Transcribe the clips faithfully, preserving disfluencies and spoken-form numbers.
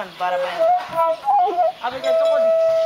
man baraba avec un toko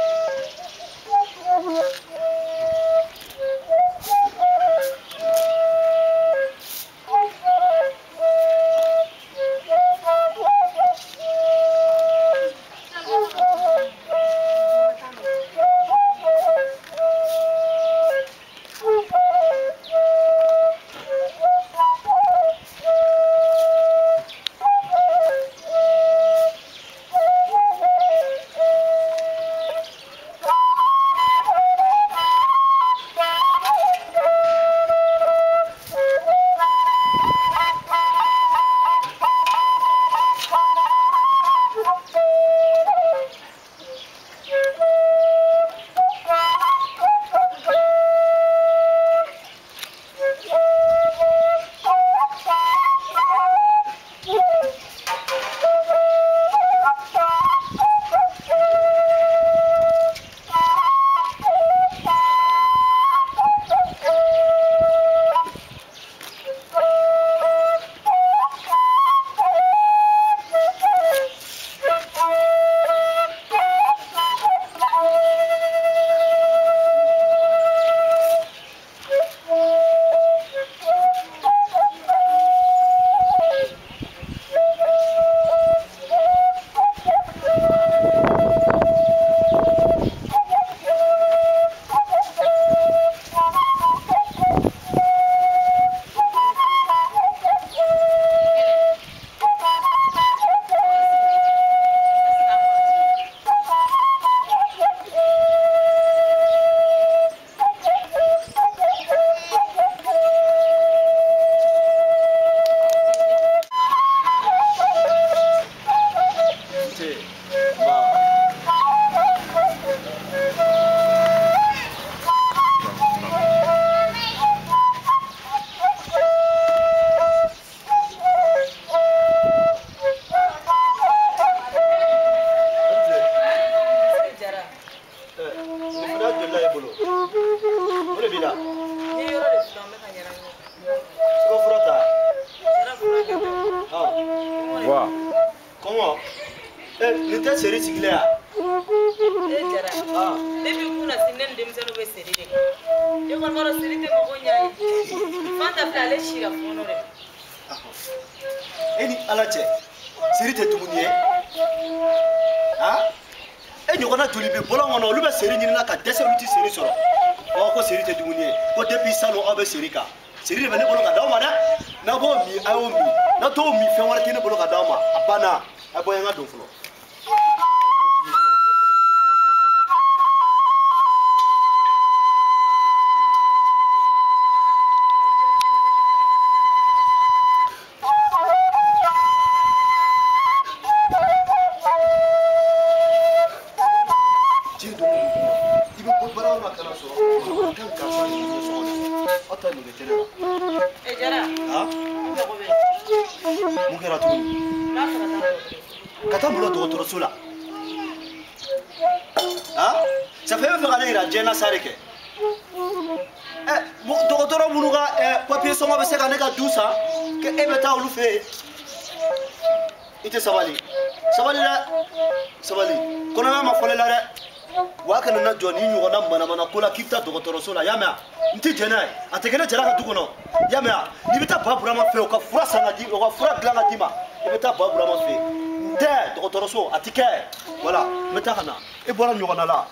Docteur yamea nti jena atekene jara ka dukono yamea ni bita babura ma fe o ka fura sanga di o ka fura glanga di ma ni bita babura ma fe nde Docteur so atike voilà meta kana e bora nyogona la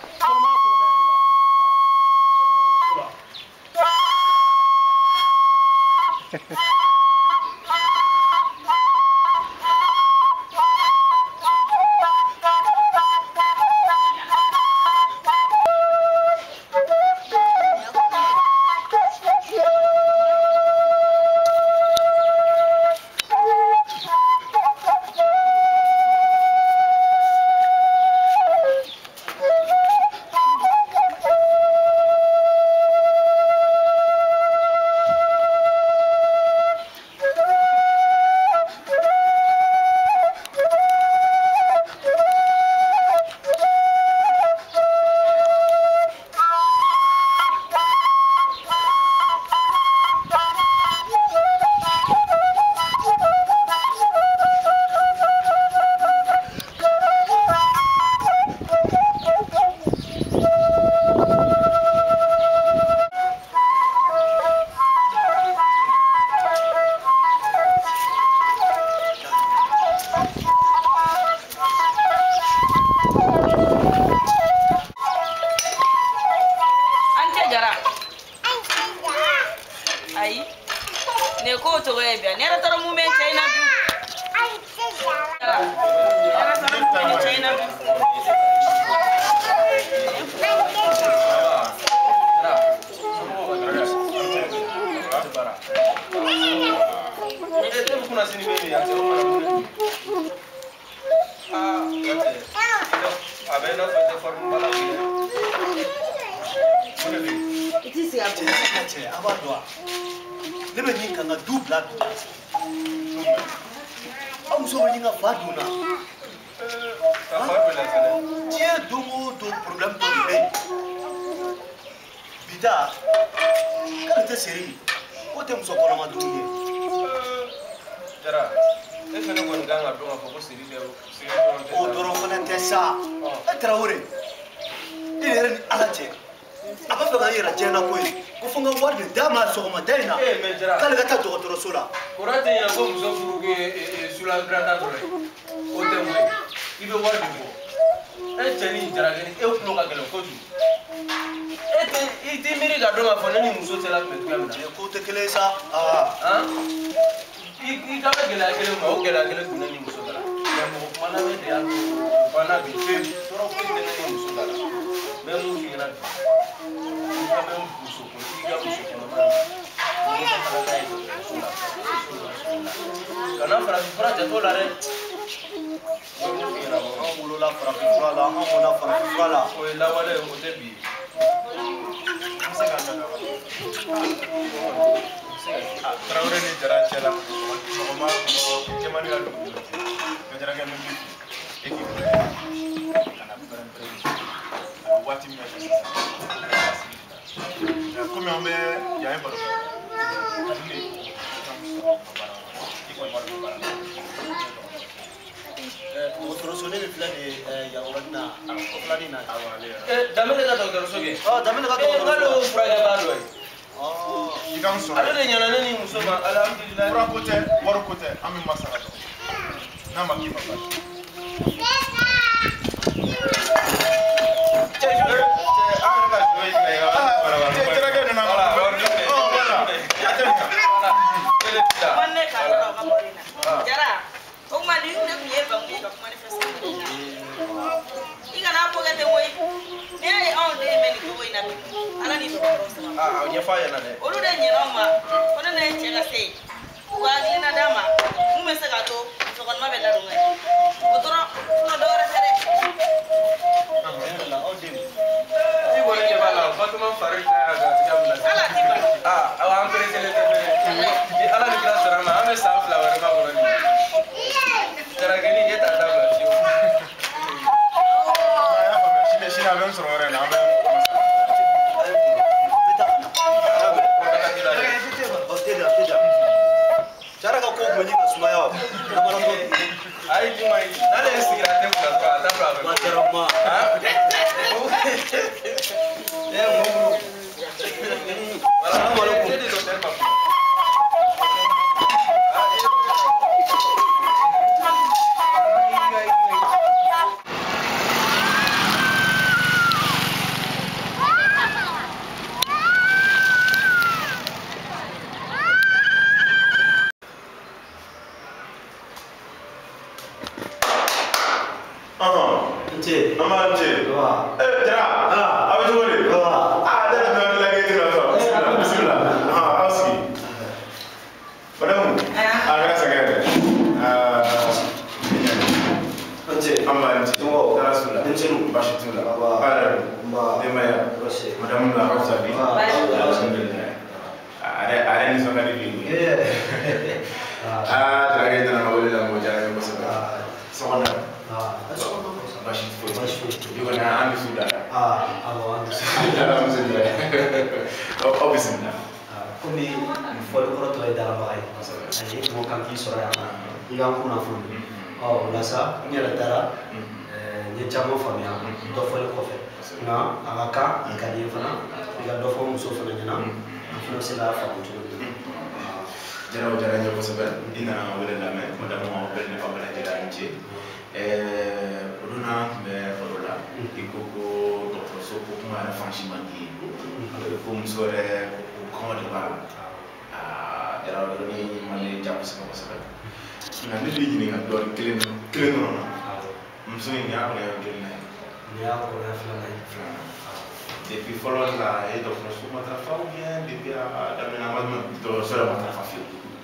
era ni mali japp sama sama na ni li ni nga do clean clean non muso ni ya ko ya gel na ni ya ko ya fla na depuis follow la et donc nous sommes à faire bien depuis à l'aménagement de sur la trafic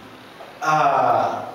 ah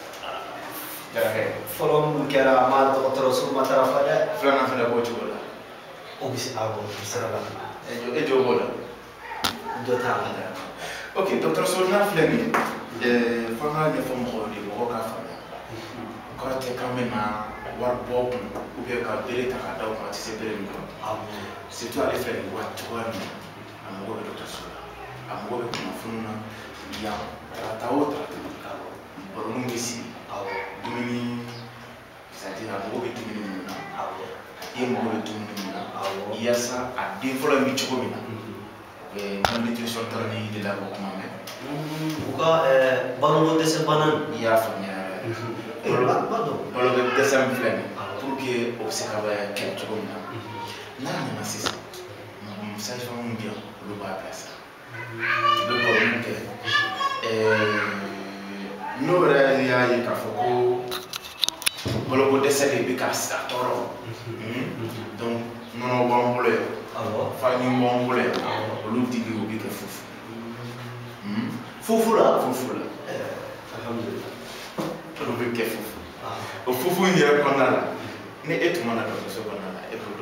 Jaga follow mu kera ma docteur sur ma tarafa de flana fa da ko ci wala o bisi abo sera la e jo e jo wala do ta ok docteur sur na flani e fa nga ne fo mo di mo ka fa ko te quand même war bob ou bien ka délai ta ka daw ma ci c'est délai ko c'est toi les frères wat wat amogo be docteur sur amogo be ko funa ya trata outra por un mesi dumuni c'est-à-dire amogo be dumuni muna ye mo be dumuni muna yasa a den folo mi choko mina e malnutrition tarani de la ko mame uka eh balo de se banan ya fanya e ba bado balo de se flani pour que observer quel choko mina na na sisa ça je vais bien le bas place le problème que euh nous réalisons qu'à Foko bolo ko décédé bi ka sa toro donc non bon boulé alors fa ñu bon boulé lu digi ko bi ka fofu hmm fofu la fofu la alhamdulillah to bi ke fofu o fofu ni rek ko na ne et mo na do so ko na e pro do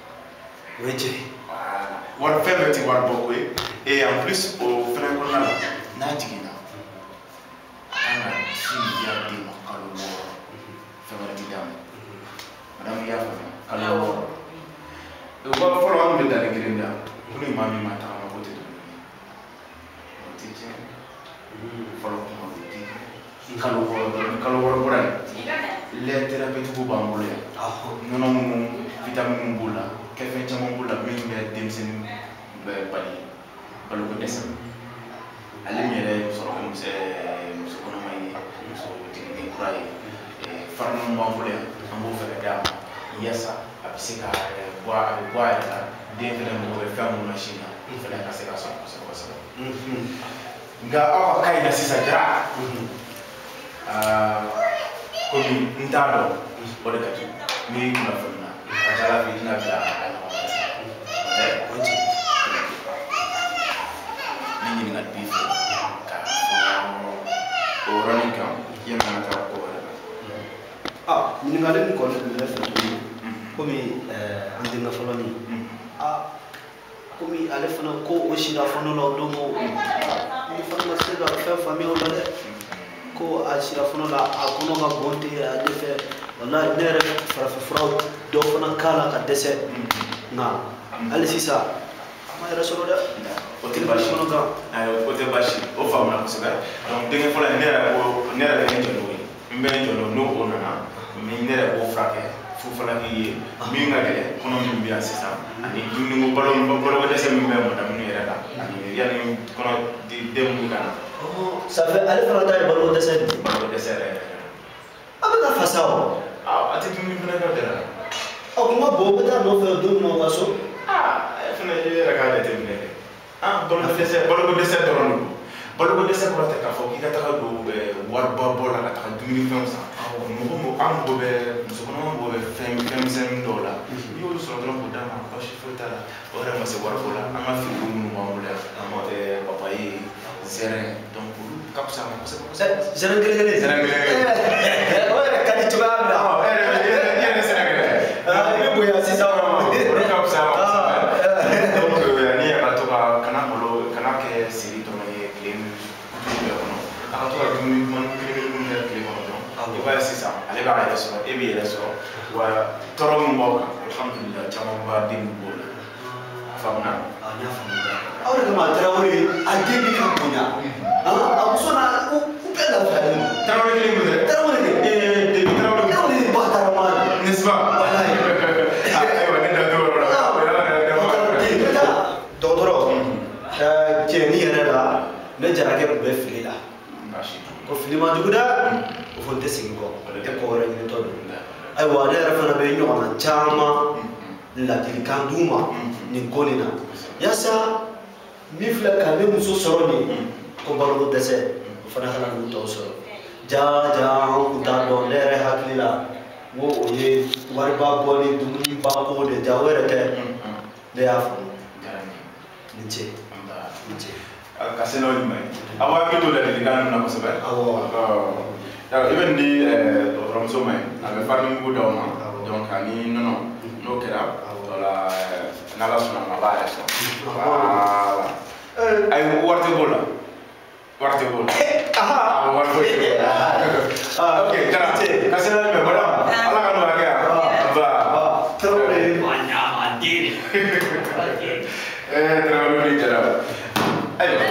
weje war faible ti war bokwe et en plus au frère qu'on a na jigina ana ti ya di makalo faible ti dam madame ya fa kalo e wa folo am be dale grinda kuni mami mata ma ko te do ti je folo ko ti kalo ko kalo ko ko le thérapie ko bambole ah non non vitamine bula kefe chama bula mingi demsen be bali balu ko dess ale mere so ko mse so ko may so tini kray e farno mbambule ambo fe da yesa abisika boa boa da devre mo be famu machine fa da kaseka so ko so nga awa kay na sisa dra ah ko mi ntado o de katu mi kuna fona ajala fi dina bila eh oje ni ni ngat bi ka o rani kam yema na ta ko ah ni ngale ni ko ni le fa ko mi eh andi na folo ni ah ko mi ale fana ko o shira fono lo do mo ni fana ma se do fa famille o le ko a shira fono la a kono ga bonte a defe wallahi nere fara fara do fana kala ka dese na ale sisa ma era solo da o te bashi kono ga ay o te bashi o fa ma ko se ba donc de ngeen fola nere o nere de ngeen jono mbe jono no o nana mi nere o frake fu fala ki mi ngale kono mi biya sisa ani dum mo balo mo balo dese mi mbe mo dam ni era da ani yani kono di dem kana oh ça fait ale fana ta balo dese balo dese abana fasao ah ati dum ni bana da o kuma bo beta no fe dum no waso ah fana ye raka de temne ah balo dese balo dese doron balo dese ko ta ka fo ki ta ka do be war ba bo la ta dum ni fam sa mo mo am bo be so ko mo bo be fem fem sen dola yo so doron ko dama ko shi fota la ora ma se war bo la ama fi dum no mo la ama te papa yi zere donc kap sa mo se ko zere ngele ngele zere ngele ora kadi tuba na ah eh ye ne zere ngele ah ni bo ya si sa ora kap sa mo donc ni ya to ka kana bolo kana ke siri to me clean ka to ka dum man clean ni ne clean ko donc ba si sa ale ba ya so e bi ya so wa toro mo alhamdulillah chama ba din bo famna anya famna ora kama trawori ade bi kan punya ah abusona u pela fa trawori clean mo trawori eh de trawori trawori ba taramal nisba wallahi ay wa ne da do docteur eh ke ni yere la ne jara ke be filila ko filima juguda o fonte singo e ko wara ni to ay wa ne rafana be nyona chama la dilikanduma ni konina yasa mifla kale muso soroni ko balo dese o fana kana n'u tɔw sɔrɔ ja ja an kun t'a dɔn ne yɛrɛ hakili la n ko o ye wariba bɔ ni dumuni ba ko de ja o yɛrɛ tɛ ne y'a faamu ni ce ni ce ka se n'o jumɛn a b'a hakili to ladilikan ninnu na kosɛbɛ awɔ i bɛ nin di dɔgɔtɔrɔmuso ma a bɛ farinimugu d'aw ma donc ani nɔnɔ n'o kɛra wala n'ala sɔnna ma a b'a yɛrɛ sɔrɔ voilà ayi wari tɛ b'o la wari tɛ b'o la ah wari foyi tɛ b'o la ok jara ka se n'o jumɛn madame ala ka n'o hakɛ yan va trop bien eh très bien jara ayiwa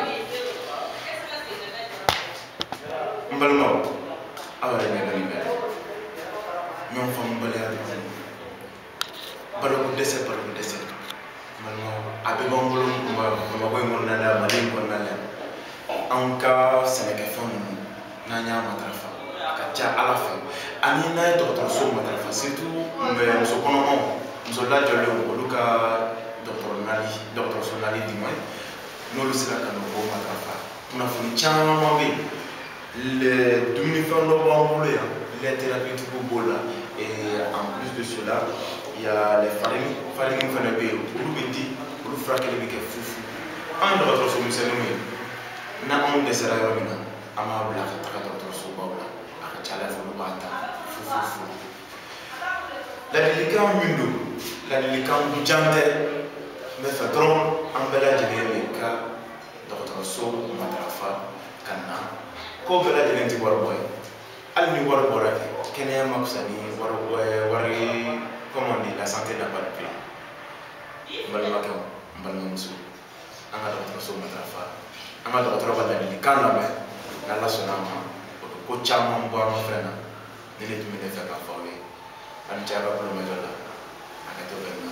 n balimaw aw yɛrɛ ɲɛ bɛ nin bɛɛ ɲɔgɔn faamubaliya de b'an bolo baloko dɛsɛ baloko dɛsɛ balimaw a bɛɛ b'an bolo Bamako in kɔnɔna la Mali in kɔnɔna la anw ka sɛnɛkɛfɛn ninnu n'an y'a matarafa a ka ca Ala fɛ ani n'an ye dɔgɔtɔrɔso matarafa surtout muso kɔnɔmaw muso lajɔlenw olu ka dɔgɔtɔrɔso nali di ma n'olu sera ka n'o matarafa kunnafoni caman bɛ yen dumunifɛn dɔ b'an bolo yan les thérapeutiques b'o la et en plus de cela il y a les farines farines fana bɛ yen olu bɛ di olu furakɛli bɛ kɛ fufu an ye dɔgɔtɔrɔso misɛnninw ye n'anw dɛsɛra yɔrɔ min na an b'a bila ka taga dɔgɔtɔrɔsobaw la a ka ca ala fɛ olu b'a ta fufu ladilikan min don ladilikan jan tɛ n bɛ fɛ dɔrɔn an bɛɛ lajɛlen de ka dɔgɔtɔrɔso matarafa ka na ko bɛɛ lajɛlen tɛ wari bɔ ye hali ni wari bɔra kɛnɛya ma fisa ni wari wari comment dire la santé n'a pas de prix n balimakɛw n balimamuso an ka dɔgɔtɔrɔso matarafa an ka dɔgɔtɔrɔ ka ladilikan lamɛn n'ala sɔnna a ma o bɛ ko caman bɔ an ka fɛn na ni ne tun bɛ ne fɛ k'a fɔ aw ye a ni ce a ka kulomajɔ la a ka to bɛn na